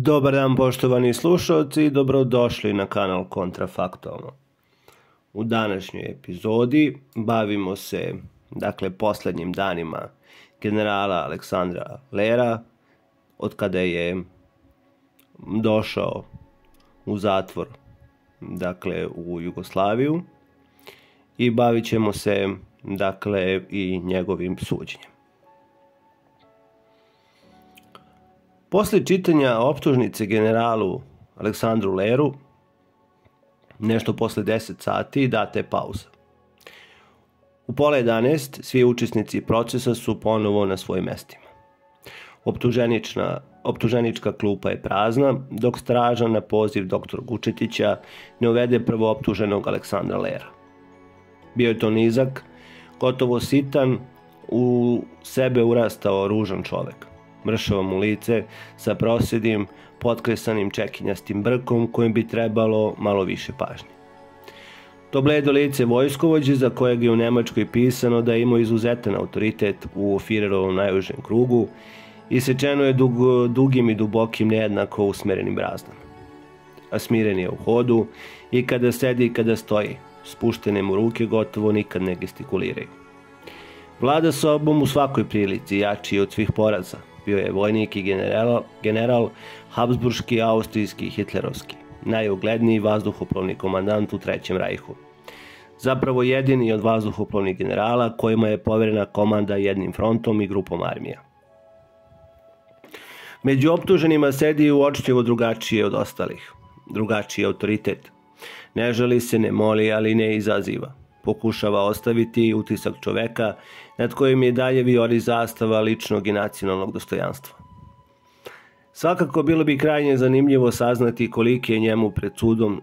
Dobar dan poštovani slušalci i dobrodošli na kanal Kontrafaktualno. U današnjoj epizodi bavimo se posljednjim danima generala Aleksandra Lera od kada je došao u zatvor u Jugoslaviju i bavit ćemo se i njegovim suđenjem. Poslije čitanja optužnice generalu Aleksandru Leru, nešto posle 10 sati, data je pauza. U 10:30 svi učesnici procesa su ponovo na svojim mestima. Optuženička klupa je prazna, dok straža na poziv dr. Gučetića ne uvede prvooptuženog Aleksandra Lera. Bio je to nizak, gotovo sitan, u sebe urastao ružan čovek. Mršavo mu lice sa prosjedim, potkresanim čekinjastim brkom kojim bi trebalo malo više pažnje. To bledo lice vojskovođe za kojeg je u Nemačkoj pisano da je imao izuzetan autoritet u Firerovom najužem krugu, isečeno je dugim i dubokim nejednako usmerenim brazdama. A smiren je u hodu i kada sedi i kada stoji, spuštene mu ruke gotovo nikad ne gestikuliraju. Vlada sobom u svakoj prilici, jači od svih poraza. Bio je vojnik i general, habsburški, austrijski i hitlerovski, najugledniji vazduhoplovni komandant u Trećem rajhu. Zapravo jedini od vazduhoplovnih generala kojima je poverena komanda jednim frontom i grupom armija. Među optuženima sedi uočljivo drugačije od ostalih, drugačiji autoritet. Ne žali se, ne moli, ali ne izaziva. Pokušava ostaviti utisak čoveka nad kojim je dalje vijori zastava ličnog i nacionalnog dostojanstva. Svakako bilo bi krajnje zanimljivo saznati koliki je njemu pred sudom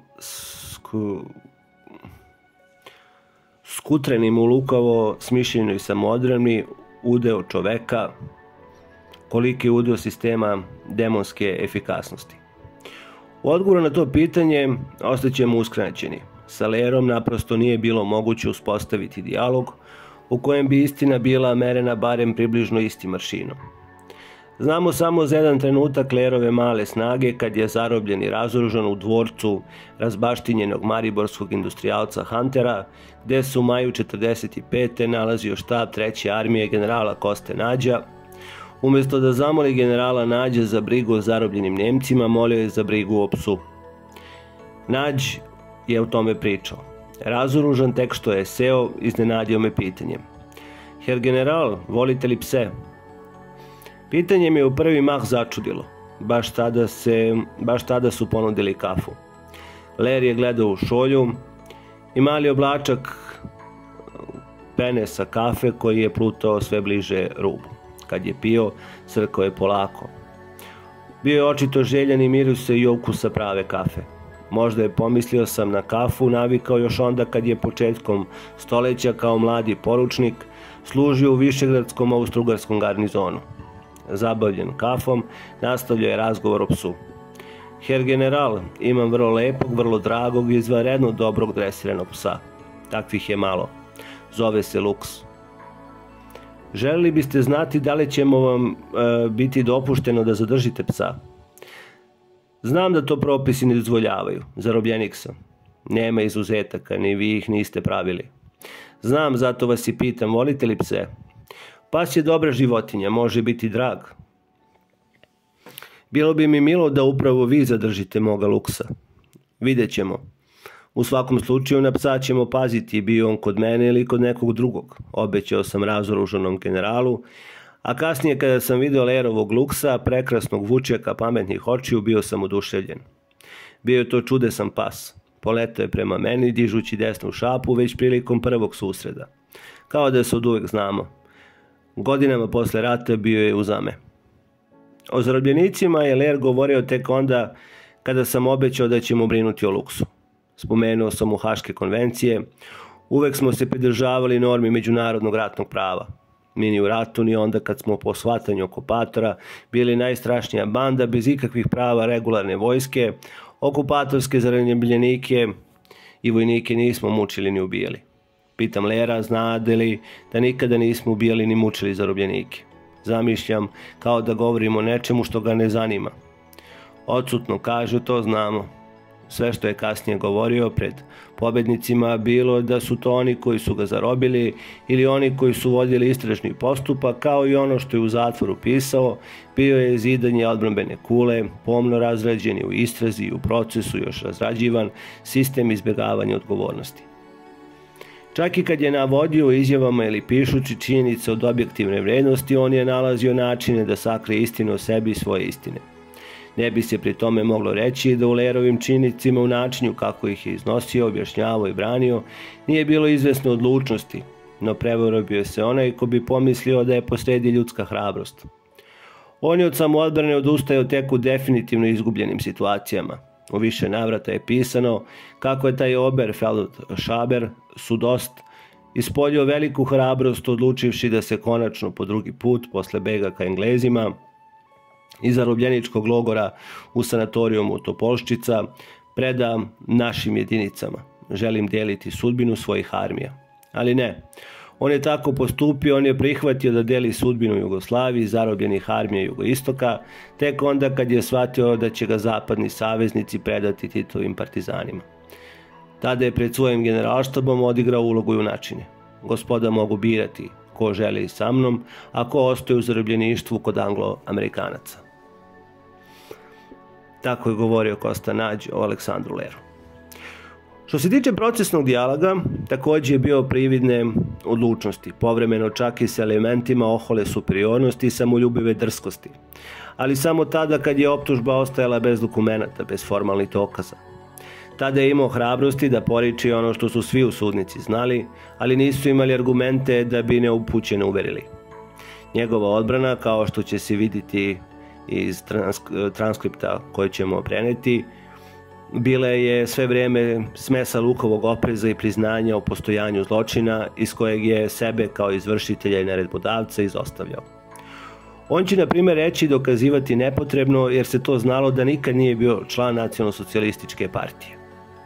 skutrenim u lukavo smišljenoj samoodbrani udeo čoveka, koliki je udeo sistema demonske efikasnosti. U odgovoru na to pitanje ostaćemo uskraćeni. Sa Lerom naprosto nije bilo moguće uspostaviti dijalog u kojem bi istina bila merena barem približno istim aršinom. Znamo samo za jedan trenutak Lerove male snage kad je zarobljen i razoružan u dvorcu razbaštinjenog mariborskog industrijalca Huntera, gde se u maju 1945. nalazio štab 3. armije generala Koste Nađa. Umjesto da zamoli generala Nađa za brigu o zarobljenim Nemcima, molio je za brigu o psu. Nađ je o tome pričao. Razoružan tek što je seo, iznenadio me pitanjem: "Herr general, volite li pse?" Pitanje me u prvi mah začudilo. Baš tada su ponudili kafu. Ler je gledao u šolju i mali oblačak pene sa kafe koji je plutao sve bliže rubu. Kad je pio, crkao je polako. Bio je očito željan i mirisa i okusa prave kafe. Možda je pomislio sam na kafu navikao još onda kad je početkom stoleća kao mladi poručnik služio u Višegradskom austrougarskom garnizonu. Zabavljen kafom, nastavljao je razgovor o psu. "Herr general, imam vrlo lepog, vrlo dragog i izvanredno dobrog dresiranog psa. Takvih je malo. Zove se Lux. Želili biste znati da li ćemo vam biti dopušteno da zadržite psa?" "Znam da to propisi ne dozvoljavaju. Zarobljenik sam. Nema izuzetaka, ni vi ih niste pravili. Znam, zato vas i pitam, volite li pse? Pas je dobra životinja, može biti drag. Bilo bi mi milo da upravo vi zadržite moga Luksa. Vidjet ćemo. U svakom slučaju na psa ćemo paziti, bio on kod mene ili kod nekog drugog," obećao sam razoružanom generalu, a kasnije kada sam video Lerovog Luksa, prekrasnog vučjaka pametnih očiju, bio sam oduševljen. Bio je to čudesan pas. Poletao je prema meni, dižući desnu šapu već prilikom prvog susreda. Kao da se od uvek znamo. Godinama posle rata bio je uz me. O zarobljenicima je Ler govorio tek onda kada sam obećao da ćemo brinuti o Luksu. Spomenuo sam mu Haške konvencije. Uvek smo se pridržavali normi međunarodnog ratnog prava. Mi ni u ratu, ni onda kad smo po shvatanju okupatora bili najstrašnija banda bez ikakvih prava regularne vojske, okupatorske zarobljenike i vojnike nismo mučili ni ubijali. Pitam Lera, znade li da nikada nismo ubijali ni mučili zarobljenike. Zamišljam kao da govorimo o nečemu što ga ne zanima. Odsutno kažu, to znamo. Sve što je kasnije govorio pred pobednicima bilo da su to oni koji su ga zarobili ili oni koji su vodili istražni postupak, kao i ono što je u zatvoru pisao, bio je zidanje odbrambene kule, pomno razrađen u istrazi i u procesu još razrađivan sistem izbjegavanja odgovornosti. Čak i kad je navodio izjavama ili pišući činjenice od objektivne vrednosti, on je nalazio načine da sakrije istinu o sebi i svoje istine. Ne bi se pri tome moglo reći da u Lerovim činjenicima u načinu kako ih je iznosio, objašnjavao i branio nije bilo izvesne odlučnosti, no prevarobio se onaj ko bi pomislio da je posredi ljudska hrabrost. On je od samoodbrane odustajao tek u definitivno izgubljenim situacijama. U više navrata je pisano kako je taj Oberfeldšaber sudost ispoljio veliku hrabrost odlučivši da se konačno po drugi put posle bega ka Englezima iz zarobljeničkog logora u sanatorijumu Topolščica preda našim jedinicama. Želim deliti sudbinu svojih armija. Ali ne, on je tako postupio, on je prihvatio da deli sudbinu Jugoslaviji, zarobljenih armija jugoistoka, tek onda kad je shvatio da će ga zapadni saveznici predati Titovim partizanima. Tada je pred svojim generalštabom odigrao ulogu junačine. Gospoda mogu birati ko želi sa mnom, a ko ostaje u zarobljeništvu kod Anglo-Amerikanaca. Tako je govorio Kosta Nađ o Aleksandru Leru. Što se tiče procesnog dijaloga, također je bio prividne odlučnosti, povremeno čak i s elementima ohole superiornosti i samoljubive drskosti, ali samo tada kad je optužba ostajala bez dokumenata, bez formalnih dokaza. Tada je imao hrabrosti da poriči ono što su svi u sudnici znali, ali nisu imali argumente da bi neupućene uverili. Njegova odbrana, kao što će se vidjeti iz transkripta koje ćemo preneti, bila je sve vrijeme smesa lukovog opreza i priznanja o postojanju zločina iz kojeg je sebe kao izvršitelja i naredbodavca izostavljao. On će, na primjer, reći i dokazivati nepotrebno jer se to znalo da nikad nije bio član nacionalsocijalističke partije.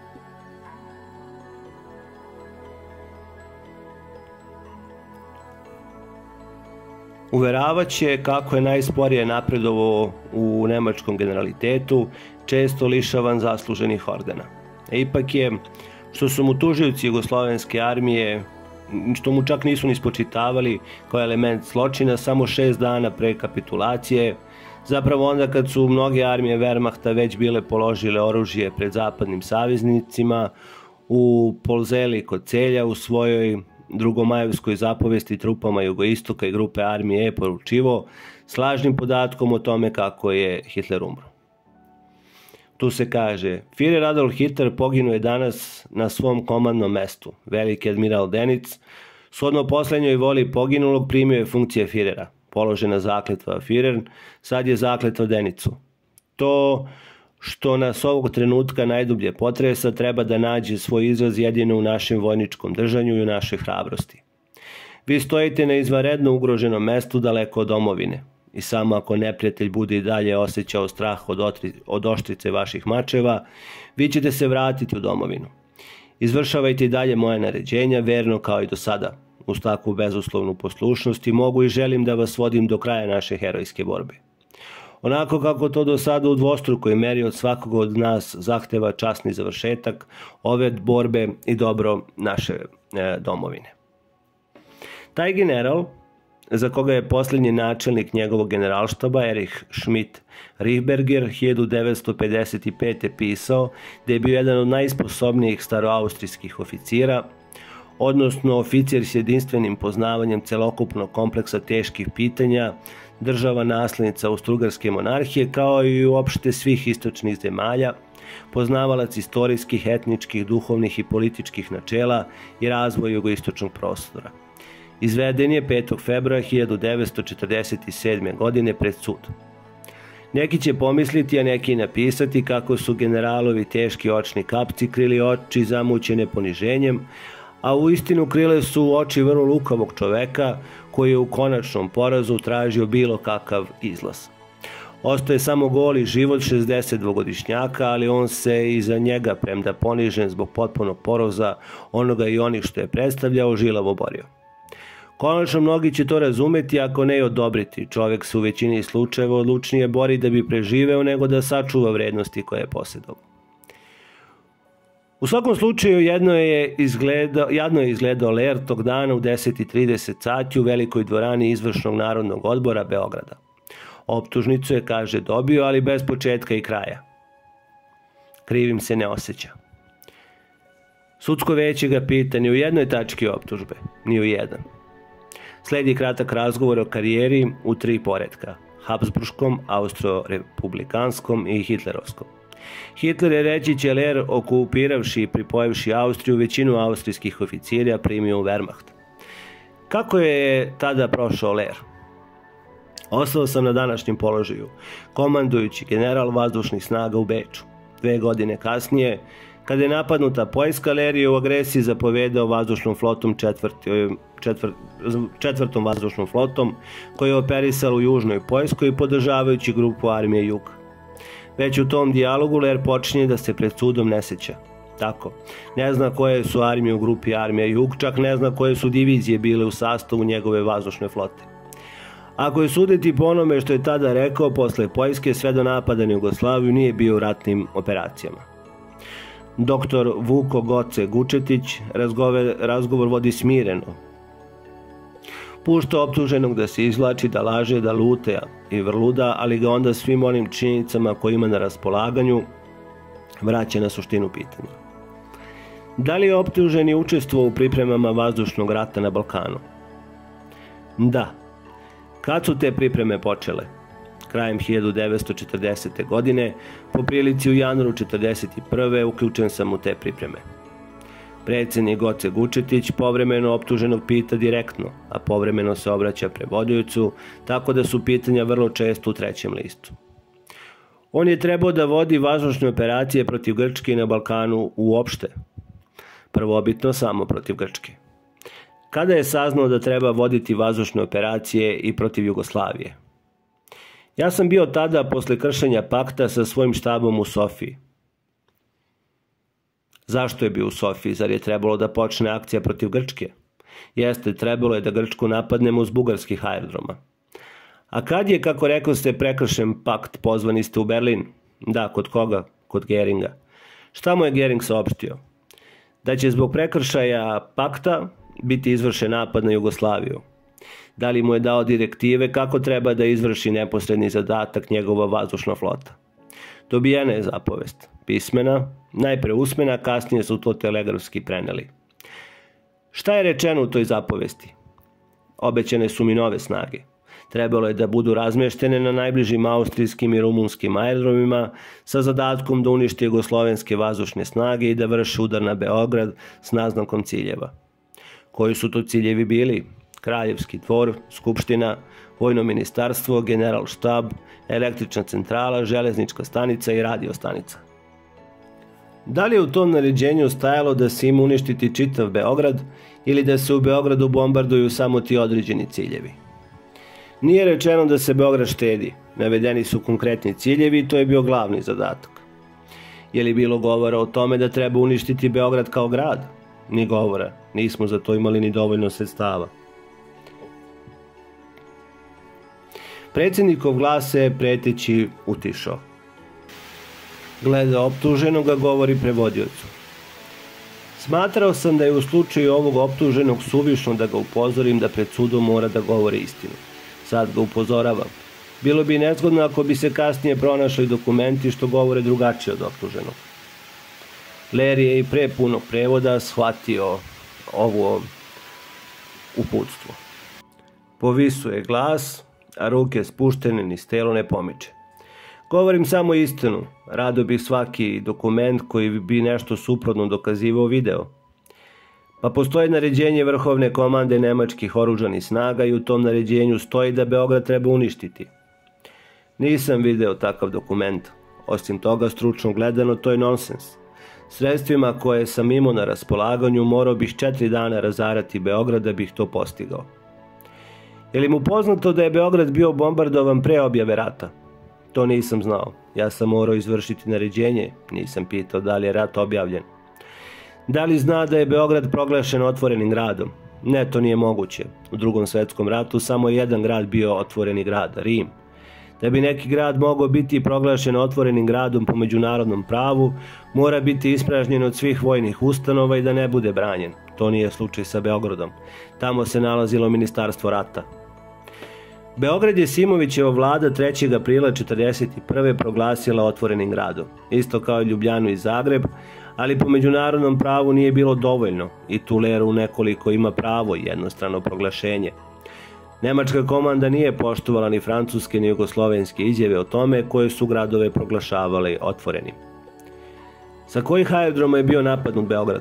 Uveravaće kako je najsporije napredovao u nemačkom generalitetu, često lišavan zasluženih ordena. Ipak je, što su mu tužioci jugoslovenske armije, što mu čak nisu ni spočitavali kao element zločina, samo 6 dana pre kapitulacije, zapravo onda kad su mnoge armije Wehrmachta već bile položile oružje pred zapadnim saveznicima, u Polzeli kod Celja u svojoj drugomajevskoj zapovesti trupama jugoistoka i grupe armije je poručivo s lažnim podatkom o tome kako je Hitler umro. Tu se kaže, Führer Adolf Hitler poginuo je danas na svom komandnom mestu. Veliki admiral Denic, shodno poslednjoj voli poginulog, primio je funkcije Führera. Položena zakletva Führer, sad je zakletva Denicu. To što nas ovog trenutka najdublje potresa treba da nađe svoj izraz jedino u našem vojničkom držanju i u našoj hrabrosti. Vi stojite na izvanredno ugroženom mestu daleko od domovine. I samo ako neprijatelj bude i dalje osjećao strah od oštrice vaših mačeva, vi ćete se vratiti u domovinu. Izvršavajte i dalje moje naređenja, verno kao i do sada. Uz takvu bezuslovnu poslušnost i mogu i želim da vas vodim do kraja naše herojske borbe. Onako kako to do sada u dvostrukoj meri od svakog od nas zahteva časni završetak ove borbe i dobro naše domovine. Taj general, za koga je posljednji načelnik njegovog generalštaba Erich Schmidt Rihberger 1955. pisao da je bio jedan od najsposobnijih staroaustrijskih oficira, odnosno oficir s jedinstvenim poznavanjem celokupnog kompleksa teških pitanja, država naslednica Austrougarske monarhije kao i uopšte svih istočnih zemalja, poznavalac istorijskih, etničkih, duhovnih i političkih načela i razvoja jugoistočnog prostora. Izveden je 5. februara 1947. godine pred sud. Neki će pomisliti, a neki napisati kako su generalovi teški očni kapci krili oči zamućene poniženjem, a u istinu krile su oči vrlo lukavog čoveka koji je u konačnom porazu tražio bilo kakav izlaz. Ostaje samo goli život 62-godišnjaka, ali on se iza njega, premda ponižen zbog potpunog poraza onoga i onih što je predstavljao, žilavo borio. Konačno mnogi će to razumeti, ako ne i odobriti. Čovjek se u većini slučajeva odlučnije bori da bi preživeo nego da sačuva vrednosti koje je posjedovao. U svakom slučaju jadno je izgledao Ler tog dana u 10:30 sati u velikoj dvorani Izvršnog narodnog odbora Beograda. Optužnicu je, kaže, dobio, ali bez početka i kraja. Krivim se ne osjeća. Sudsko veće ga pita ni u jednoj tački optužbe, ni u jedan. Sledi kratak razgovor o karijeri u 3 poretka: Habsburškom, Austro-republikanskom i Hitlerovskom. Hitler je, reći će Ler, okupiravši i pripojivši Austriju, većinu austrijskih oficira primio u Wehrmacht. Kako je tada prošao Ler? Ostao sam na današnjem položaju, komandujući general vazdušnih snaga u Beču. 2 godine kasnije, kada je napadnuta Poljska, Ler je u agresiji zapovedao vazdušnom flotom četvrtom vazdušnom flotom, koja je operisala u južnoj Poljskoj podržavajući grupu armije Jug. Već u tom dijalogu Ler počinje da se pred sudom ne sjeća. Tako, ne zna koje su armije u grupi armija Jug, čak ne zna koje su divizije bile u sastavu njegove vazdušne flote. Ako je suditi po onome što je tada rekao, posle Poljske sve do napada na Jugoslaviju nije bio u ratnim operacijama. Doktor Vuko Goce Gučetić razgovor vodi smireno. Pušta optuženog da se izvlači, da laže, da luta i vrluda, ali ga onda svim onim činjenicama koje ima na raspolaganju vraća na suštinu pitanja. Da li je optuženi učestvovao u pripremama vazdušnog rata na Balkanu? Da. Kad su te pripreme počele? Krajem 1940. godine, po prilici u januaru 1941. uključen sam u te pripreme. Predsjednik Goce Gučetić povremeno optuženog pita direktno, a povremeno se obraća prevodiocu, tako da su pitanja vrlo često u 3. listu. On je trebao da vodi vazdušne operacije protiv Grčke i na Balkanu uopšte. Prvobitno samo protiv Grčke. Kada je saznao da treba voditi vazdušne operacije i protiv Jugoslavije? Ja sam bio tada posle kršenja pakta sa svojim štabom u Sofiji. Zašto je bio u Sofiji? Zar je trebalo da počne akcija protiv Grčke? Jeste, trebalo je da Grčku napadnemo uz bugarskih aerodroma. A kad je, kako rekao ste, prekršen pakt, pozvani ste u Berlin? Da, kod koga? Kod Geringa. Šta mu je Gering saopštio? Da će zbog prekršaja pakta biti izvršen napad na Jugoslaviju. Da li mu je dao direktive kako treba da izvrši neposredni zadatak njegova vazdušna flota? Dobijena je zapovest. Pismena, najpre usmena, kasnije su to telegrafski preneli. Šta je rečeno u toj zapovesti? Obećane su mi nove snage. Trebalo je da budu razmeštene na najbližim austrijskim i rumunskim aerodromima sa zadatkom da unište jugoslovenske vazdušne snage i da vrše udar na Beograd s naznakom ciljeva. Koji su to ciljevi bili? Kraljevski dvor, skupština, vojno ministarstvo, general štab, električna centrala, železnička stanica i radio stanica. Da li je u tom naređenju stajalo da se ima uništiti čitav Beograd ili da se u Beogradu bombarduju samo ti određeni ciljevi? Nije rečeno da se Beograd štedi, navedeni su konkretni ciljevi i to je bio glavni zadatak. Je li bilo govora o tome da treba uništiti Beograd kao grad? Ni govora, nismo za to imali ni dovoljno sredstava. Predsjednikov glas se preteći utišao. Gleda optuženoga, govori prevodiocu. Smatrao sam da je u slučaju ovog optuženog suvišno da ga upozorim da pred sudom mora da govori istinu. Sad ga upozoravam. Bilo bi nezgodno ako bi se kasnije pronašli dokumenti što govore drugačije od optuženog. Ler je i pre punog prevoda shvatio ovo uputstvo. Povisuje glas, a ruke spuštene niz telo ne pomiče. Govorim samo istinu, rado bih svaki dokument koji bi nešto suprotno dokazivao video. Pa postoji naređenje Vrhovne komande nemačkih oružanih snaga i u tom naređenju stoji da Beograd treba uništiti. Nisam video takav dokument. Osim toga, stručno gledano, to je nonsens. Sredstvima koje sam imao na raspolaganju morao bih 4 dana razarati Beograd da bih to postigao. Je li mu poznato da je Beograd bio bombardovan pre objave rata? To nisam znao. Ja sam morao izvršiti naređenje. Nisam pitao da li je rat objavljen. Da li zna da je Beograd proglašen otvorenim gradom? Ne, to nije moguće. U Drugom svjetskom ratu samo je jedan grad bio otvoreni grad, Rim. Da bi neki grad mogao biti proglašen otvorenim gradom po međunarodnom pravu, mora biti ispražnjen od svih vojnih ustanova i da ne bude branjen. To nije slučaj sa Beogradom. Tamo se nalazilo ministarstvo rata. Beograd je Simovićeva vlada 3. aprila 1941. proglasila otvorenim gradom, isto kao i Ljubljanu i Zagreb, ali po međunarodnom pravu nije bilo dovoljno i Tuleru nekoliko ima pravo jednostrano proglašenje. Nemačka komanda nije poštovala ni francuske ni jugoslovenske izjave o tome koje su gradove proglašavali otvorenim. Sa kojih aerodroma je bio napadnut Beograd?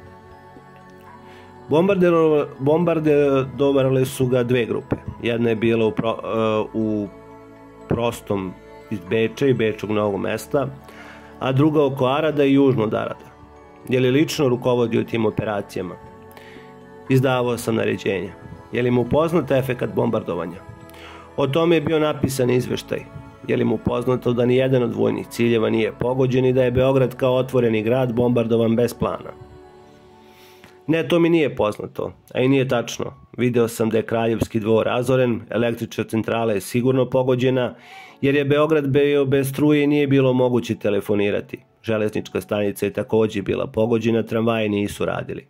Bombardovale su ga dve grupe. Jedna je bila u prostom iz Beča i Bečkog Novog Mesta, a druga oko Arada i južno od Arada. Je li lično rukovodio tim operacijama? Izdavao sam naređenja. Je li mu poznat efekat bombardovanja? O tome je bio napisan izveštaj. Je li mu poznato da nijedan od vojnih ciljeva nije pogođen i da je Beograd kao otvoreni grad bombardovan bez plana? Ne, to mi nije poznato, a i nije tačno. Video sam da je Kraljevski dvor razoren, električna centrala je sigurno pogođena, jer je Beograd bio bez struje i nije bilo moguće telefonirati. Železnička stanica je također bila pogođena, tramvaji nisu radili.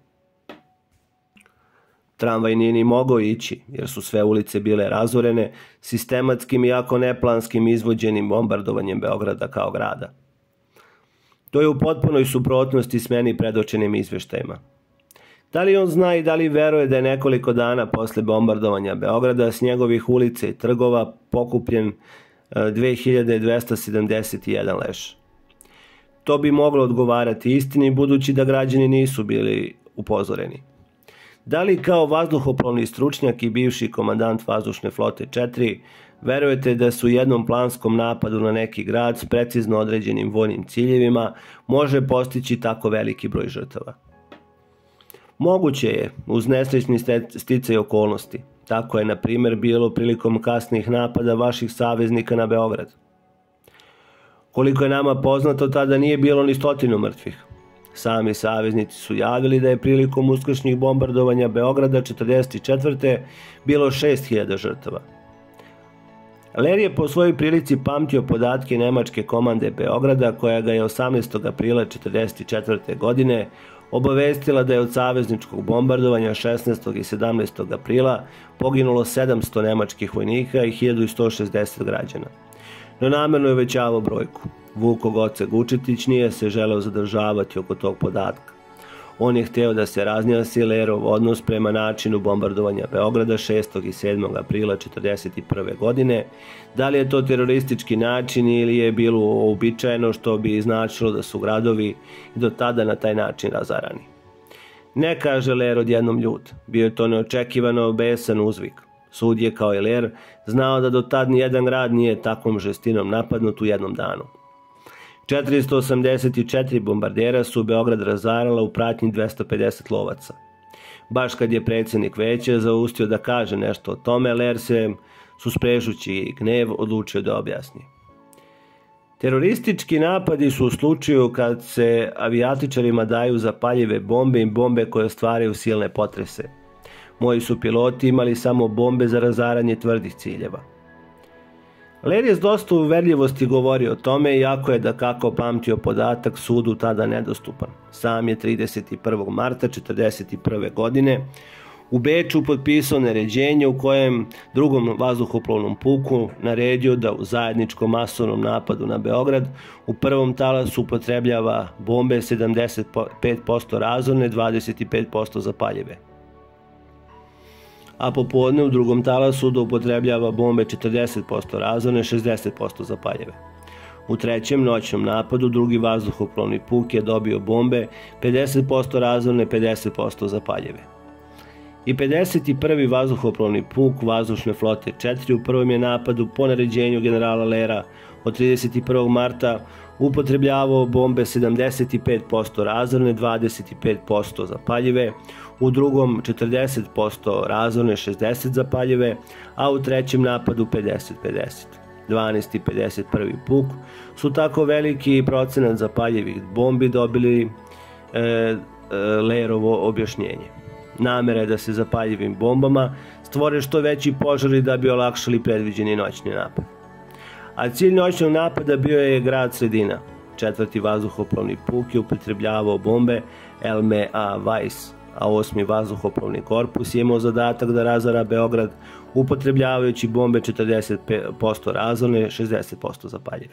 Tramvaj nije ni mogao ići, jer su sve ulice bile razorene, sistematskim i jako neplanskim izvođenim bombardovanjem Beograda kao grada. To je u potpunoj suprotnosti s meni predočenim izveštajima. Da li on zna i da li veruje da je nekoliko dana posle bombardovanja Beograda s njegovih ulica i trgova pokupljen 2271 leš? To bi moglo odgovarati istini, budući da građani nisu bili upozoreni. Da li kao vazduhoplovni stručnjak i bivši komandant vazdušne flote 4 verujete da su u jednom planskom napadu na neki grad s precizno određenim vojnim ciljevima može postići tako veliki broj žrtava? Moguće je, uz nesrećni sticaj okolnosti. Tako je, na primjer, bilo prilikom kasnih napada vaših saveznika na Beograd. Koliko je nama poznato, tada nije bilo ni 100 mrtvih. Sami saveznici su javili da je prilikom uskršnjih bombardovanja Beograda 1944. bilo 6000 žrtava. Ler je po svojoj prilici pamtio podatke nemačke komande Beograda, koja ga je 18. aprila 1944. godine obavestila da je od savezničkog bombardovanja 16. i 17. aprila poginulo 700 nemačkih vojnika i 1160 građana. No namerno je uvećavao brojku. Vuko Goce Vučetić nije se želeo zadržavati oko tog podatka. On je hteo da se raznjasi Lerov odnos prema načinu bombardovanja Beograda 6. i 7. aprila 1941. godine. Da li je to teroristički način ili je bilo uobičajeno, što bi značilo da su gradovi do tada na taj način razarani? Ne, kaže Ler odjednom ljut. Bio je to neočekivano besan uzvik. Sud je, kao i Ler, znao da do tad nijedan grad nije takvom žestinom napadnut u jednom danu. 484 bombardera su Beograd razarala u pratnji 250 lovaca. Baš kad je predsjednik veća zaustio da kaže nešto o tome, Ler se, susprežući gnev, odlučio da objasni. Teroristički napadi su u slučaju kad se avijatičarima daju zapaljive bombe i bombe koje stvaraju silne potrese. Moji su piloti imali samo bombe za razaranje tvrdih ciljeva. Ler je s dosta uverljivosti govorio o tome, iako je da kako pamtio podatak sudu tada nedostupan. Sam je 31. marta 1941. godine u Beču potpisao naređenje u kojem drugom vazduhoplovnom puku naredio da u zajedničkom masovnom napadu na Beograd u prvom talasu upotrebljava bombe 75% razorne, 25% zapaljive. A popodne u drugom talasu da upotrebljava bombe 40% razorne, 60% zapaljive. U trećem noćnom napadu drugi vazduhoplovni puk je dobio bombe 50% razorne, 50% zapaljive. I 51. vazduhoplovni puk vazdušne flote 4 u prvom je napadu po naređenju generala Lera od 31. marta upotrebljavao bombe 75% razorne, 25% zapaljive, u drugom 40% razorne, 60% zapaljive, a u trećem napadu 50-50. 12. i 51. puk su tako veliki procenat zapaljivih bombi dobili Lerovo objašnjenje. Namera je da se zapaljivim bombama stvore što veći požari da bi olakšali predviđeni noćni napad. A cilj noćnog napada bio je grad Sredina. 4. vazduhoplovni puk je upotrebljavao bombe Elme A. Weiss, a 8. vazduhoplovni korpus je imao zadatak da razara Beograd upotrebljavajući bombe 40% razorne, 60% zapaljive.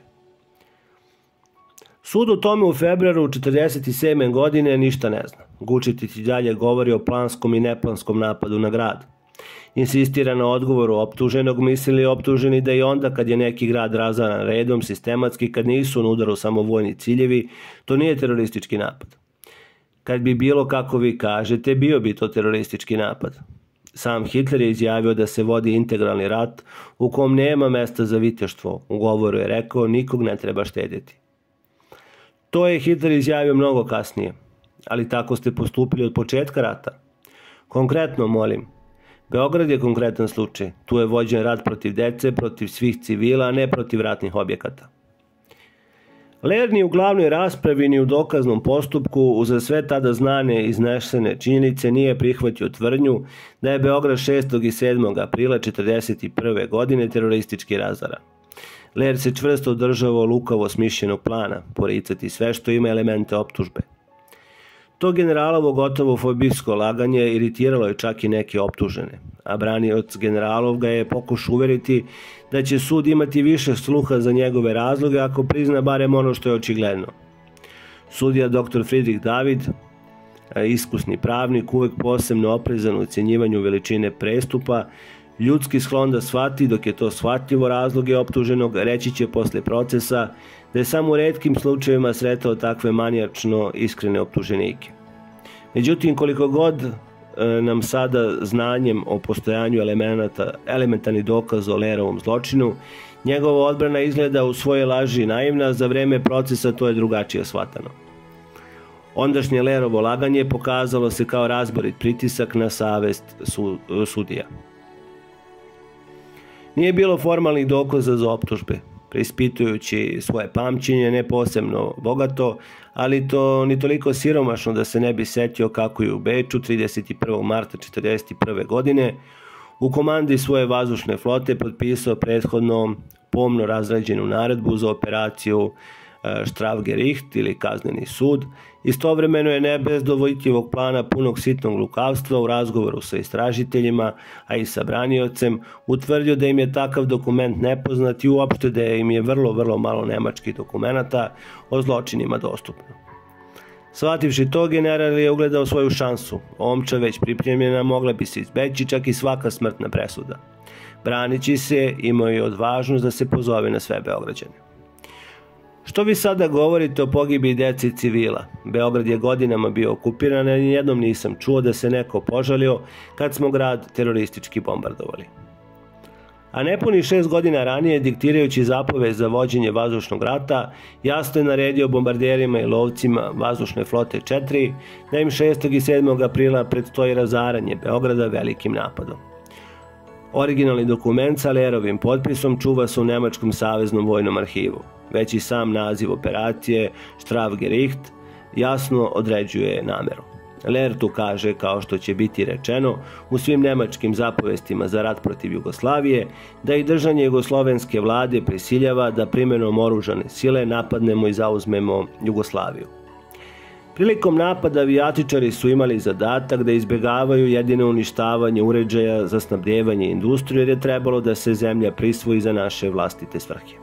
Sud o tome u februaru 1947. godine ništa ne zna. Gučetić i dalje govori o planskom i neplanskom napadu na grad. Insistira na odgovoru optuženog, misli optuženi da i onda kad je neki grad razaran redom, sistematski, kad nisu na udaru samo vojni ciljevi, to nije teroristički napad. Kad bi bilo kako vi kažete, bio bi to teroristički napad. Sam Hitler je izjavio da se vodi integralni rat u kom nema mesta za viteštvo. U govoru je rekao nikog ne treba štedjeti. To je Hitler izjavio mnogo kasnije, ali tako ste postupili od početka rata. Konkretno, molim, Beograd je konkretan slučaj. Tu je vođen rat protiv dece, protiv svih civila, a ne protiv ratnih objekata. Lehr ni u glavnoj raspravi ni u dokaznom postupku uza sve tada znane i iznesene činjenice nije prihvatio tvrdnju da je Beograd 6. i 7. aprila 1941. godine teroristički razaran. Lehr se čvrsto održavao lukavo smišljenog plana, poricati sve što ima elemente optužbe. To generalovo gotovo fobijsko laganje iritiralo je čak i neke optužene, a branioc generalov ga je pokušao uveriti da će sud imati više sluha za njegove razloge ako prizna barem ono što je očigledno. Sudija dr. Friedrich David, iskusni pravnik, uvek posebno oprezan u ocjenjivanju veličine prestupa, ljudski sklon da shvati dok je to shvatljivo razloge optuženog, reći će posle procesa da je samo u retkim slučajevima sretao takve manijačno iskrene optuženike. Međutim, koliko god nam sada znanjem o postojanju elementarnih dokaza o Lehrovom zločinu, njegova odbrana izgleda u svoje laži naivna, za vreme procesa to je drugačije shvatano. Ondašnje Lehrovo laganje pokazalo se kao razborit pritisak na savest sudija. Nije bilo formalnih dokaza za optužbe. Preispitujući svoje pamćenje, ne posebno bogato, ali to ni toliko siromašno da se ne bi setio kako je u Beču 31. marta 1941. godine u komandi svoje vazdušne flote potpisao prethodno pomno razrađenu naredbu za operaciju Strafgericht ili kazneni sud. Istovremeno je ne bez dovojitljivog plana punog sitnog lukavstva u razgovoru sa istražiteljima, a i sa braniocem, utvrdio da im je takav dokument nepoznat i uopšte da im je vrlo malo nemačkih dokumenata o zločinima dostupno. Shvativši to, general je ugledao svoju šansu. Omča već pripremljena mogla bi se izbeći čak i svaka smrtna presuda. Branići se, imao je odvažnost da se pozove na sve Beograđane. Što vi sada govorite o pogibi dece i civila? Beograd je godinama bio okupiran, a nijednom nisam čuo da se neko požalio kad smo grad teroristički bombardovali. A nepuni 6 godina ranije, diktirajući zapovest za vođenje vazdušnog rata, jasno je naredio bombarderima i lovcima vazdušne flote 4 da im 6. i 7. aprila predstoji razaranje Beograda velikim napadom. Originalni dokument sa Lehrovim potpisom čuva se u Nemačkom saveznom vojnom arhivu. Već i sam naziv operacije Strafgericht jasno određuje nameru. Lehr tu kaže, kao što će biti rečeno u svim nemačkim zapovestima za rat protiv Jugoslavije, da i držanje jugoslovenske vlade prisiljava da primenom oružane sile napadnemo i zauzmemo Jugoslaviju. Prilikom napada avijatičari su imali zadatak da izbjegavaju jedino uništavanje uređaja za snabdevanje industrije, jer je trebalo da se zemlja prisvoji za naše vlastite svrhe.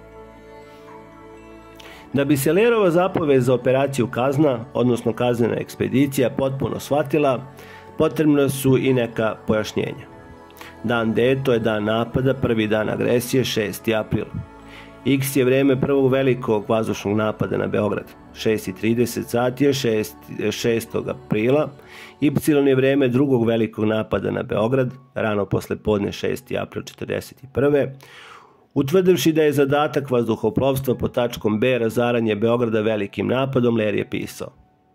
Da bi se Lehrova zapovest za operaciju Kazna, odnosno kaznena ekspedicija, potpuno shvatila, potrebno su i neka pojašnjenja. Dan D, to je dan napada, prvi dan agresije, 6. april. X je vreme prvog velikog vazdušnog napada na Beograd. 6:30 sati je 6. aprila. Y je vreme drugog velikog napada na Beograd, rano posle podne 6. april 1941. Utvrdivši da je zadatak vazduhoplovstva pod tačkom B razaranje Beograda velikim napadom, Lehr je pisao: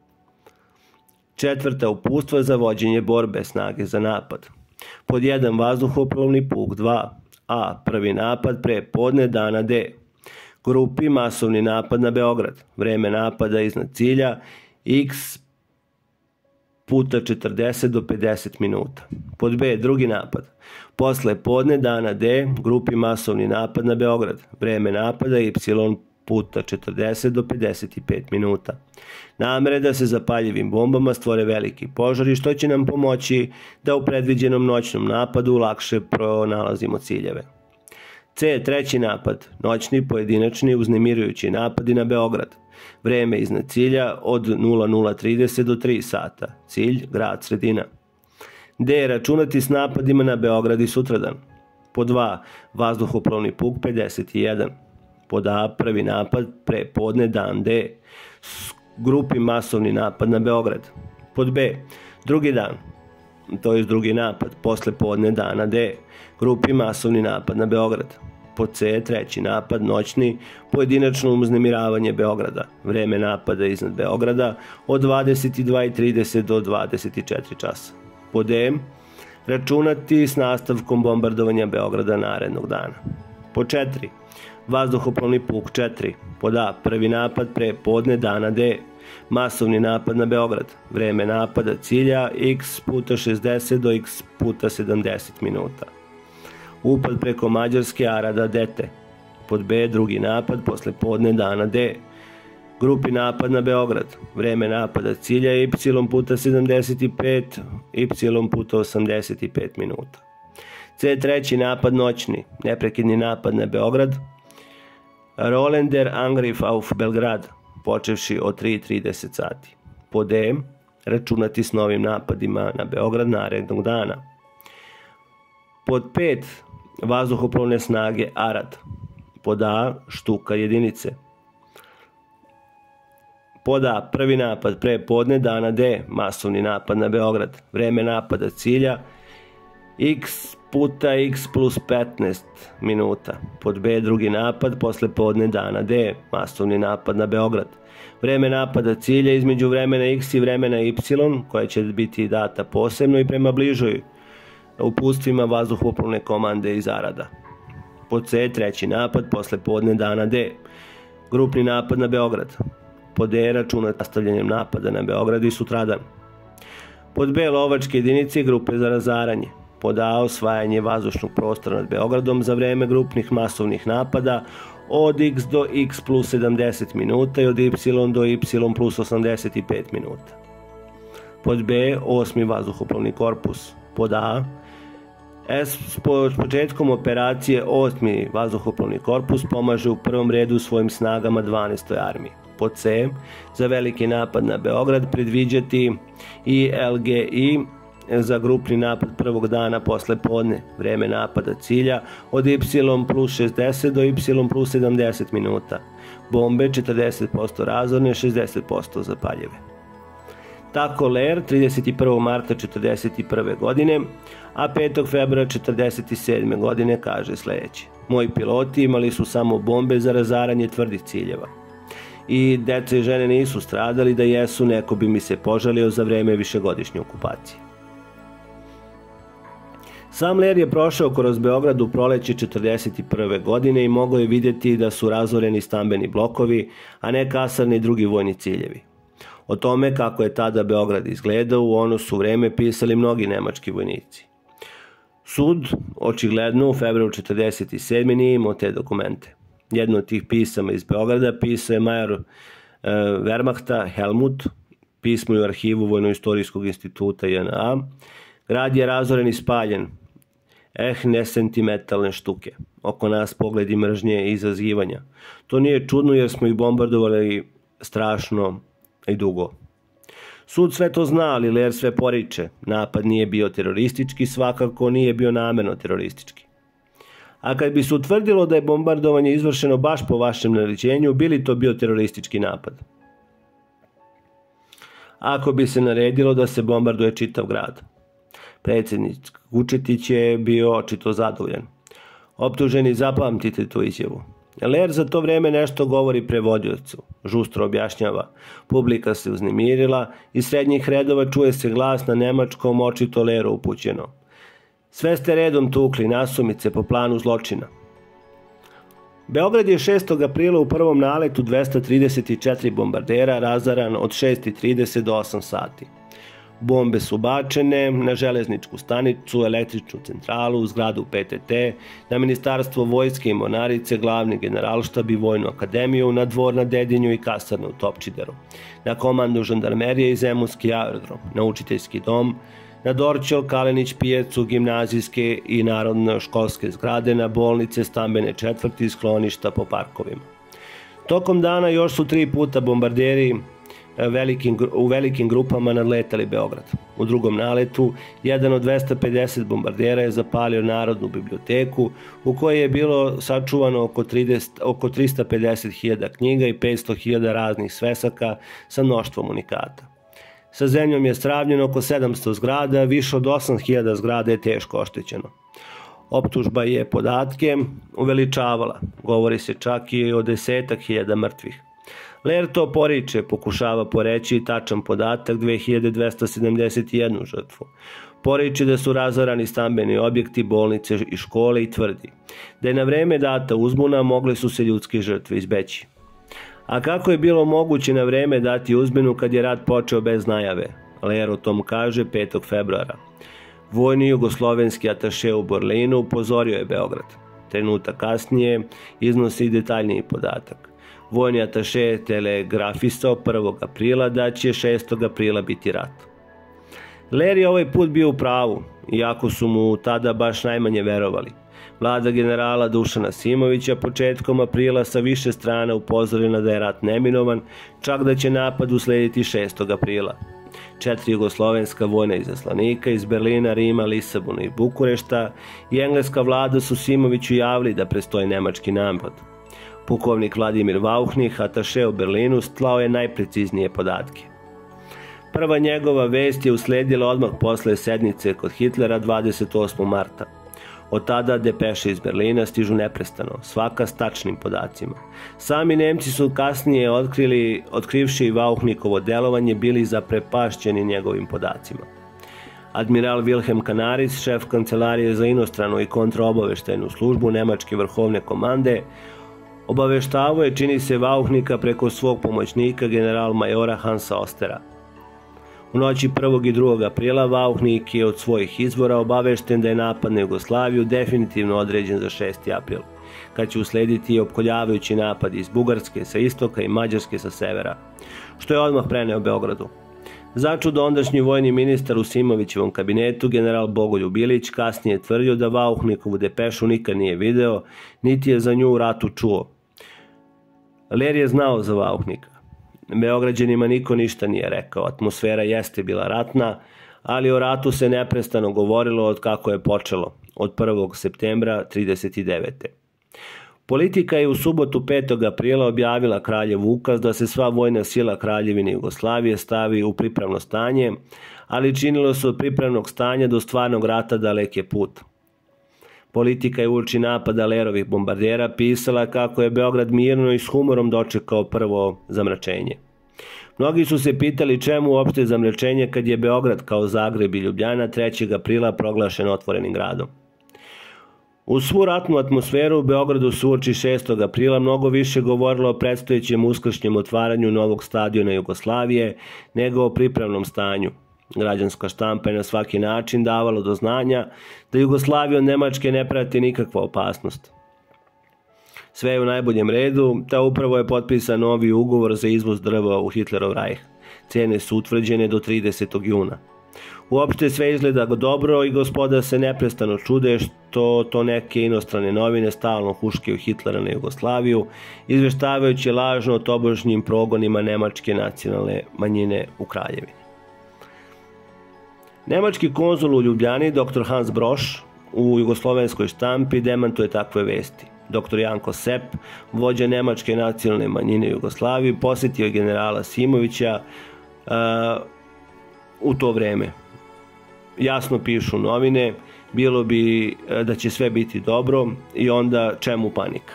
četvrta uputstva za vođenje borbe snage za napad. Pod 1 vazduhoplovni puk 2. A. Prvi napad pre podne dana D. Grupi masovni napad na Beograd. Vreme napada iznad cilja X puta 40 do 50 minuta. Pod B, drugi napad. Posle podne dana D, grupi masovni napad na Beograd. Vreme napada Y puta 40 do 55 minuta. Namere da se zapaljivim bombama stvore veliki požari, što će nam pomoći da u predviđenom noćnom napadu lakše pronalazimo ciljeve. C. Treći napad. Noćni, pojedinačni, uznemirujući napadi na Beograd. Vreme iznad cilja od 00:30 do 3 sata. Cilj, grad, sredina. D. Računati s napadima na Beograd i sutradan. Pod 2. Vazduhoplovni puk 51. Pod A. Prvi napad, pre podne, dan D. Grupi masovni napad na Beograd. Pod B. Drugi dan, to je drugi napad, posle podne dana D. Grupi masovni napad na Beograd. Pod C. Treći napad, noćni, pojedinačno uznemiravanje Beograda. Vreme napada iznad Beograda od 22:30 do 24 časa. Pod D. Računati s nastavkom bombardovanja Beograda narednog dana. Pod 4. Vazduhoplovni puk 4. Pod A. Prvi napad, pre podne dana D. Masovni napad na Beograd. Vreme napada cilja X puta 60 do X puta 70 minuta. Upad preko Mađarske, Arada, Dete. Pod B. Drugi napad, posle podne dana D. Grupi napad na Beograd. Vreme napada cilja Y puta 75, Y puta 85 minuta. C. Treći napad, noćni, neprekidni napad na Beograd. Rollender Angriff auf Belgrad, počevši od 3:30 sati. Pod D. Računati s novim napadima na Beograd narednog dana. Pod 5. Vazduhoplovne snage Arad. Pod A. Štuka jedinice. Pod A. Prvi napad, pre podne dana D. Masovni napad na Beograd. Vreme napada cilja X puta X plus 15 minuta. Pod B. Drugi napad, posle podne dana D. Masovni napad na Beograd. Vreme napada cilja između vremena X i vremena Y, koja će biti data posebno i prema bližoj upustvima vazduhoplovne komande iz Arada. Pod C. Treći napad, posle podne dana D. Grupni napad na Beograd. Pod D. Računati nastavljanjem napada na Beograd i sutradan. Pod B. Lovačke jedinice i grupe za razaranje. Pod A. Osvajanje vazdušnog prostora nad Beogradom za vreme grupnih masovnih napada od X do X plus 70 minuta i od Y do Y plus 85 minuta. Pod B. Osmi vazduhoplovni korpus. Pod A. S početkom operacije 8. vazduhoplovni korpus pomaže u prvom redu svojim snagama 12. armiji. Pod C. Za veliki napad na Beograd predviđati i LGI za grupni napad prvog dana posle podne. Vreme napada cilja od Y plus 60 do Y plus 70 minuta. Bombe 40% razorne, 60% zapaljive. Tako Lehr 31. marta 1941. godine, a 5. februara 1947. godine kaže sljedeće. Moji piloti imali su samo bombe za razaranje tvrdih ciljeva. I deca i žene nisu stradali, da jesu neko bi mi se požalio za vreme višegodišnje okupacije. Sam Lehr je prošao kroz Beograd u proleće 1941. godine i mogao je vidjeti da su razoreni stambeni blokovi, a ne kasarni i drugi vojni ciljevi. O tome kako je tada Beograd izgledao u ono su vreme pisali mnogi nemački vojnici. Sud, očigledno, u februaru 1947. nije imao te dokumente. Jedno od tih pisama iz Beograda pisao je major Wehrmachta Helmut, pismo je u arhivu Vojno-istorijskog instituta JNA. Grad je razoren i spaljen. Nesentimentalne štuke. Oko nas pogledi mržnje i izazivanja. To nije čudno jer smo ih bombardovali strašno i dugo. Sud sve to zna, ali Lehr sve poriče. Napad nije bio teroristički, svakako nije bio namerno teroristički. A kad bi se utvrdilo da je bombardovanje izvršeno baš po vašem naređenju, bi li to bio teroristički napad? Ako bi se naredilo da se bombarduje čitav grad. Predsjednik Vučetić je bio očito zadovoljan. Optuženi, zapamtite tu izjavu. Lehr za to vreme nešto govori prevodiocu. Žustro objašnjava. Publika se uznemirila, iz srednjih redova čuje se glas na nemačkom, očito Lehru upućeno. Sve ste redom tukli, nasumice, po planu zločina. Beograd je 6. aprila u prvom naletu 234 bombardera razaran od 6:30 do 8 sati. Bombe su bačene na železničku stanicu, električnu centralu, zgradu PTT, na Ministarstvo vojske i mornarice, glavni generalštab i vojnu akademiju, na dvor na Dedinju i kasarne u Topčideru, na komandu žandarmerije i zemunski aerodrom, na učiteljski dom, na Dorćol, Kalenić pijacu, gimnazijske i narodno-školske zgrade, na bolnice, stambene četvrti i skloništa po parkovima. Tokom dana još su 3 puta bombarderi u velikim grupama nadletali Beograd. U drugom naletu, jedan od 250 bombardera je zapalio Narodnu biblioteku, u kojoj je bilo sačuvano oko 350.000 knjiga i 500.000 raznih svesaka sa mnoštvom unikata. Sa zemljom je sravnjeno oko 700 zgrada, više od 8.000 zgrada je teško oštećeno. Optužba je podatke uveličavala, govori se čak i o 10.000 mrtvih. Lerto poriče, pokušava poreći tačan podatak 2271 žrtvu. Poriče da su razarani stambeni objekti, bolnice i škole i tvrdi da je na vreme data uzbuna, mogle su se ljudske žrtve izbeći. A kako je bilo moguće na vreme dati uzbunu kad je rat počeo bez najave? Ler o tom kaže 5. februara. Vojni jugoslovenski ataše u Berlinu upozorio je Beograd. Trenutak kasnije iznosi detaljniji podatak. Vojni ataše telegrafisao 1. aprila da će 6. aprila biti rat. Ler je ovaj put bio u pravu, iako su mu tada baš najmanje verovali. Vlada generala Dušana Simovića početkom aprila sa više strana upozorila da je rat neminovan, čak da će napad uslediti 6. aprila. 4 jugoslovenska vojna izaslanika iz Berlina, Rima, Lisabona i Bukurešta i engleska vlada su Simoviću javili da prestoji nemački napad. Pukovnik Vladimir Vauchnih, ataše u Berlinu, slao je najpreciznije podatke. Prva njegova vest je usledila odmah posle sednice kod Hitlera 28. marta. Od tada depeše iz Berlina stižu neprestano, svaka s tačnim podacima. Sami Nemci su kasnije otkrivši Vauchnikovo delovanje, bili zaprepašćeni njegovim podacima. Admiral Wilhelm Canaris, šef kancelarije za inostranu i kontraobaveštajnu službu Nemačke vrhovne komande, obaveštavao je, čini se, Vauchnika preko svog pomoćnika general majora Hansa Ostera. U noći 1. i 2. aprila Vauchnik je od svojih izvora obavešten da je napad na Jugoslaviju definitivno određen za 6. april, kad će uslediti opkoljavajući napad iz Bugarske sa istoka i Mađarske sa severa, što je odmah preneo Beogradu. Začudo ondašnji vojni ministar u Simovićevom kabinetu, general Bogoljub Bilić, kasnije tvrdio da Vauchnikovu depešu nikad nije video, niti je za nju u ratu čuo. Ler je znao za Vauchnika. Beograđanima niko ništa nije rekao, atmosfera jeste bila ratna, ali o ratu se neprestano govorilo od kako je počelo, od 1. septembra 1939. Politika je u subotu 5. aprila objavila kraljev ukaz da se sva vojna sila Kraljevine Jugoslavije stavi u pripravno stanje, ali činilo se od pripravnog stanja do stvarnog rata dalek je put. Politika je uoči napada Lerovih bombardera pisala kako je Beograd mirno i s humorom dočekao prvo zamračenje. Mnogi su se pitali čemu uopšte zamračenje kad je Beograd kao Zagreb i Ljubljana 3. aprila proglašen otvorenim gradom. Uz svu ratnu atmosferu u Beogradu su uoči 6. aprila mnogo više govorilo o predstojećem uskršnjem otvaranju novog stadiona Jugoslavije nego o pripravnom stanju. Građanska štampa je na svaki način davalo do znanja da Jugoslaviju od Nemačke ne prati nikakva opasnost. Sve je u najboljem redu, te upravo je potpisan novi ugovor za izvoz drva u Hitlerov rajh. Cene su utvrđene do 30. juna. Uopšte sve izgleda dobro i gospoda se neprestano čude što to neke inostrane novine stalno huškaju Hitlera na Jugoslaviju, izveštavajući lažno o tobožnjim progonima nemačke nacionalne manjine u Kraljevini. Nemački konzul u Ljubljani, dr. Hans Broš, u jugoslovenskoj štampi demantuje takve vesti. Dr. Janko Sepp, vođa nemačke nacionalne manjine u Jugoslaviji, posjetio je generala Simovića u to vreme. Jasno pišu novine, bilo bi da će sve biti dobro i onda čemu panika.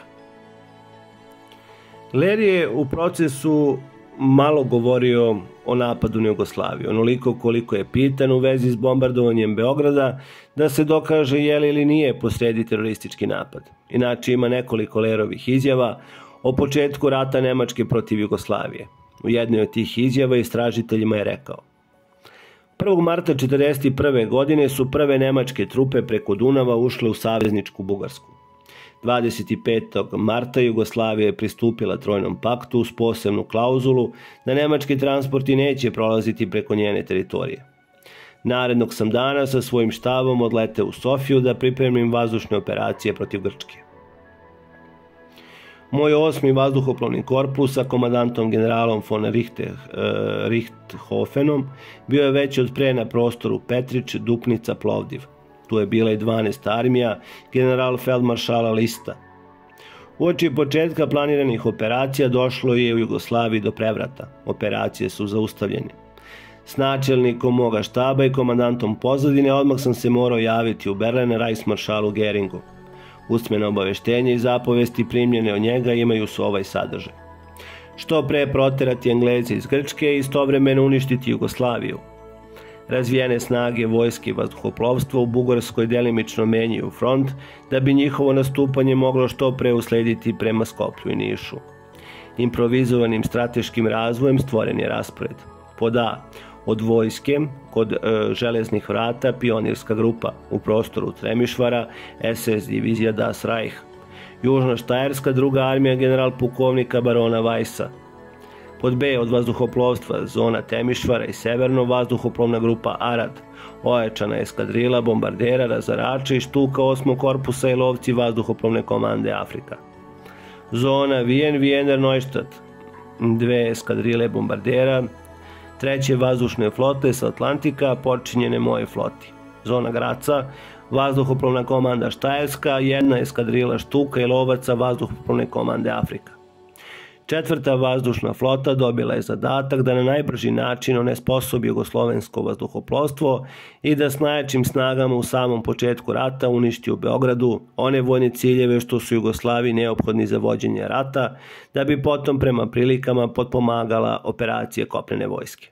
Ler je u procesu malo govorio o napadu na Jugoslaviju, onoliko koliko je pitan u vezi s bombardovanjem Beograda da se dokaže je li ili nije posredi teroristički napad. Inače ima nekoliko Lerovih izjava o početku rata Nemačke protiv Jugoslavije. U jednoj od tih izjava istražiteljima je rekao: 1. marta 1941. godine su prve nemačke trupe preko Dunava ušle u savezničku Bugarsku. 25. marta Jugoslavija je pristupila Trojnom paktu uz posebnu klauzulu da nemački transporti neće prolaziti preko njene teritorije. Narednog sam dana sa svojim štabom odleteo u Sofiju da pripremim vazdušne operacije protiv Grčke. Moj 8. vazduhoplovni korpus sa komandantom generalom von Richthofenom bio je već od pre na prostoru Petrić, Dupnica, Plovdiv. Tu je bila i 12. armija general feldmaršala Lista. Uoči početka planiranih operacija došlo je u Jugoslaviji do prevrata. Operacije su zaustavljene. S načelnikom moga štaba i komandantom pozadine odmah sam se morao javiti u Berlin Reichsmaršalu Geringu. Usmeno obaveštenje i zapovesti primljene od njega imaju su ovaj sadržaj. Što pre proterati Engleze iz Grčke i istovremeno uništiti Jugoslaviju. Razvijene snage vojske i vazduhoplovstva u Bugarskoj delimično menjaju front da bi njihovo nastupanje moglo što pre uslediti prema Skoplju i Nišu. Improvizovanim strateškim razvojem stvoren je raspored. Pod A. Od vojske, kod železnih vrata, pionirska grupa, u prostoru Tremišvara, SS divizija Das Reich, Južna Štajerska, druga armija general pukovnika barona Weissa. Pod B. Od vazduhoplovstva, zona Temišvara i severno, vazduhoplovna grupa Arad, ojačana eskadrila, bombardera, razarača i štuka 8. korpusa i lovci vazduhoplovne komande Afrika. Zona Wiener Neustadt, 2 eskadrile bombardera, 3. vazdušne flote sa Atlantika počinjene moje floti. Zona Graca, vazduhoplovna komanda Štajerska, 1 eskadrila štuka i lovaca vazduhoplovne komande Afrika. 4. vazdušna flota dobila je zadatak da na najbrži način onesposobi jugoslovensko vazduhoplovstvo i da s najjačim snagama u samom početku rata uništi u Beogradu one vojne ciljeve što su Jugoslaviji neophodni za vođenje rata, da bi potom prema prilikama potpomagala operacije kopnene vojske.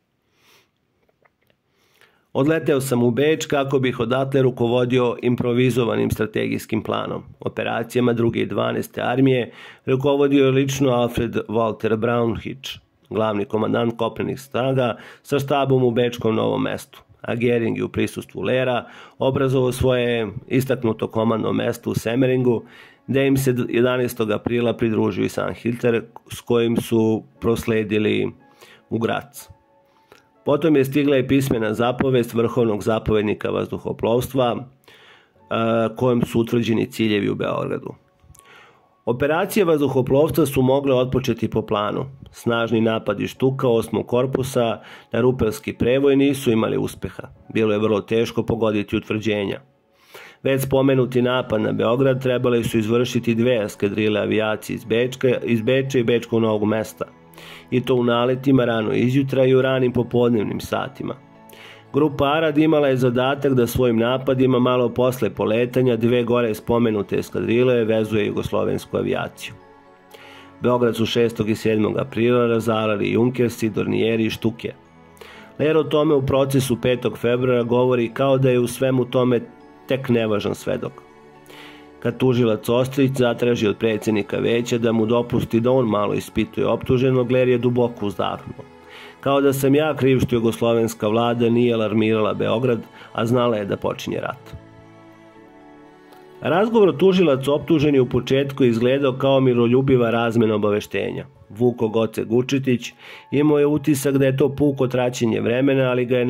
Odleteo sam u Beč kako bih odatle rukovodio improvizovanim strategijskim planom. Operacijama 2. i 12. armije rukovodio je lično Alfred Walter Braunhitsch, glavni komandant kopnenih snaga sa štabom u Bečkom Novom mestu, a Gering je u prisustvu Lera obrazovao svoje istaknuto komandno mesto u Semeringu, gde im se 11. aprila pridružio i Sanhilter, s kojim su prosledili u Grac. Potom je stigla i pismena zapovest vrhovnog zapovednika vazduhoplovstva kojom su utvrđeni ciljevi u Beogradu. Operacije vazduhoplovstva su mogle otpočeti po planu. Snažni napadi štuka 8. korpusa na Rupelski prevoj nisu imali uspeha. Bilo je vrlo teško pogoditi utvrđenja. Već spomenuti napad na Beograd trebali su izvršiti 2 eskadrile avijacije iz Beča i Bečkog Novog mesta, i to u naletima rano izjutra i u ranim popodnevnim satima. Grupa Arad imala je zadatak da svojim napadima malo posle poletanja 2 gore spomenute eskadrile vezuje jugoslovensku avijaciju. Beograd su 6. i 7. aprila razarali Junkersi, Dornijeri i štuke. Ler o tome u procesu 5. februara govori kao da je u svemu tome tek nevažan svedok. Kad tužilac Ostrić zatraži od predsjednika veća da mu dopusti da on malo ispituje optuženog, Ler je duboko uzdahnuo. Kao da sam ja kriv što jugoslovenska vlada nije alarmirala Beograd, a znala je da počinje rat. Razgovor tužilac optuženi u početku izgledao kao miroljubiva razmena obaveštenja. Vuko Goce Gučetić imao je utisak da je to puko traćenje vremena, ali ga je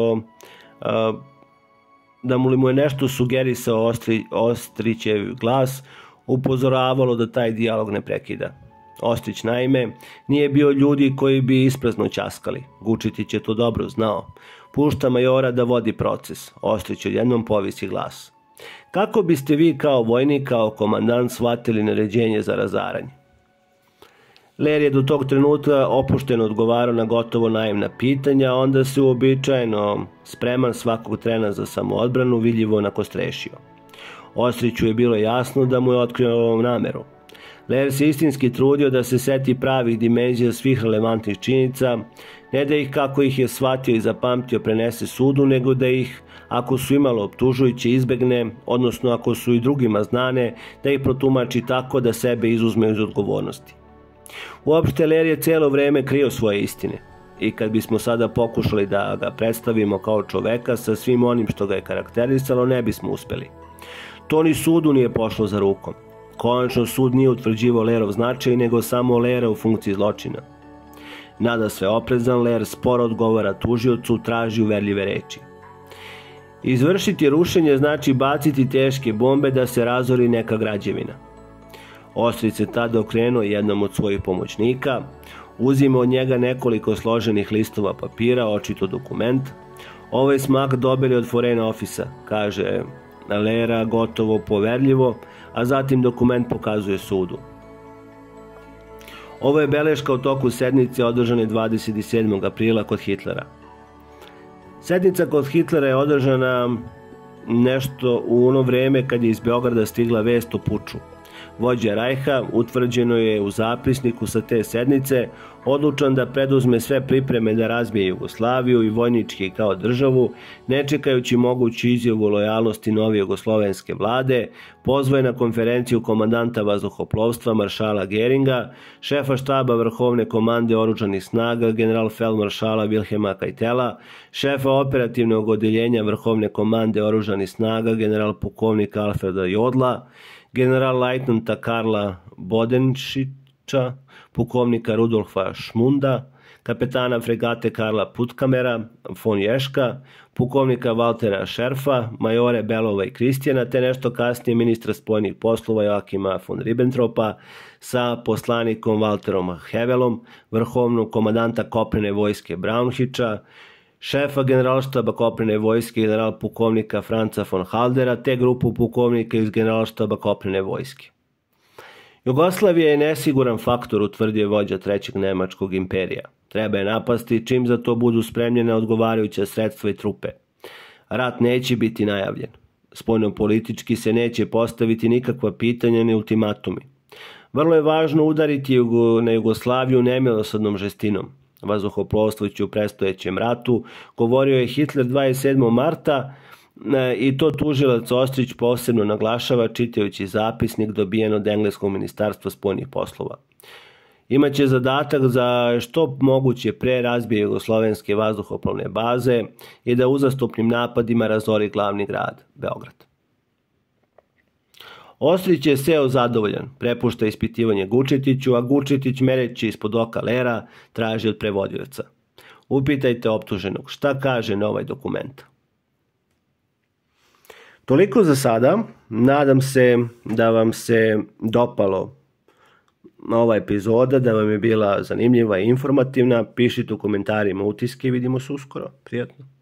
da mu je nešto sugerisao Ostrićev glas, upozoravalo da taj dijalog ne prekida. Ostrić, naime, nije bio ljudi koji bi isprazno ćaskali. Gučetić je to dobro znao. Pušta majora da vodi proces. Ostrić odjednom povisi glas. Kako biste vi kao vojnik, kao komandant shvatili naređenje za razaranje? Ler je do tog trenutka opušteno odgovarao na gotovo naivna pitanja, onda se uobičajeno spreman svakog trena za samoodbranu vidljivo nakostrešio. Ostriću je bilo jasno da mu je otkrio ovom nameru. Ler se istinski trudio da se seti pravih dimenzija svih relevantnih činjenica, ne da ih kako ih je shvatio i zapamtio prenese sudu, nego da ih, ako su imalo optužujuće, izbegne, odnosno ako su i drugima znane, da ih protumači tako da sebe izuzme iz odgovornosti. Uopšte Ler je celo vreme krio svoje istine. i kad bismo sada pokušali da ga predstavimo kao čoveka sa svim onim što ga je karakterisalo, ne bismo uspeli. To ni sudu nije pošlo za rukom. Konačno sud nije utvrđivao Lerov značaj, nego samo Lera u funkciji zločina. Nada sve oprezan, Ler sporo odgovara tužiocu, traži uverljive reči. Izvršiti rušenje znači baciti teške bombe da se razori neka građevina. Ostrić se tada okrenuo jednom od svojih pomoćnika, uzima od njega nekoliko složenih listova papira, očito dokument. Ovaj smak dobili od Foreign Office-a, kaže Lera gotovo poverljivo, a zatim dokument pokazuje sudu. Ovo je beleška u toku sednice održane 27. aprila kod Hitlera. Sednica kod Hitlera je održana nešto u ono vreme kad je iz Beograda stigla vest o puču. Vođa Rajha, utvrđeno je u zapisniku sa te sednice, odlučan da preduzme sve pripreme da razbije Jugoslaviju i vojnički kao državu, ne čekajući moguću izjavu lojalnosti nove jugoslovenske vlade, pozvao je na konferenciju komandanta vazduhoplovstva maršala Geringa, šefa štaba Vrhovne komande oružanih snaga generalfeldmaršala Vilhelma Keitel, šefa operativnog odeljenja Vrhovne komande oružanih snaga generalpukovnika Alfreda Jodla, general-lajtnanta Karla Bodenšića, pukovnika Rudolfa Šmunda, kapetana fregate Karla Putkamera, von Ješka, pukovnika Valtera Šerfa, majore Belova i Kristijana, te nešto kasnije ministra spoljnih poslova Joakima von Ribbentropa sa poslanikom Valterom Hevelom, vrhovnog komandanta kopnene vojske Braunhića, šefa generalštaba kopnene vojske general-pukovnika Franca von Haldera, te grupu pukovnika iz generalštaba kopnene vojske. Jugoslavija je nesiguran faktor, utvrdio vođa Trećeg nemačkog imperija. Treba je napasti čim za to budu spremljene odgovarajuća sredstva i trupe. Rat neće biti najavljen. Spoljnopolitički se neće postaviti nikakva pitanja ni ultimatumi. Vrlo je važno udariti na Jugoslaviju nemilosrdnom žestinom. Vazduhoplovstvo će u predstojećem ratu, govorio je Hitler 27. marta i to tužilac Ostrić posebno naglašava čitajući zapisnik dobijen od engleskog ministarstva spoljnih poslova. Imaće zadatak za što moguće pre razbije jugoslovenske vazduhoplovne baze i da uzastopnim napadima razori glavni grad, Beograd. Ostrić je seo zadovoljan, prepušta ispitivanje Gučetiću, a Gučetić mereći ispod oka Lera traži od prevodioca. Upitajte optuženog, šta kaže na ovaj dokument? Toliko za sada. Nadam se da vam se dopalo ova epizoda, da vam je bila zanimljiva i informativna. Pišite u komentarima utiske i vidimo se uskoro. Prijatno.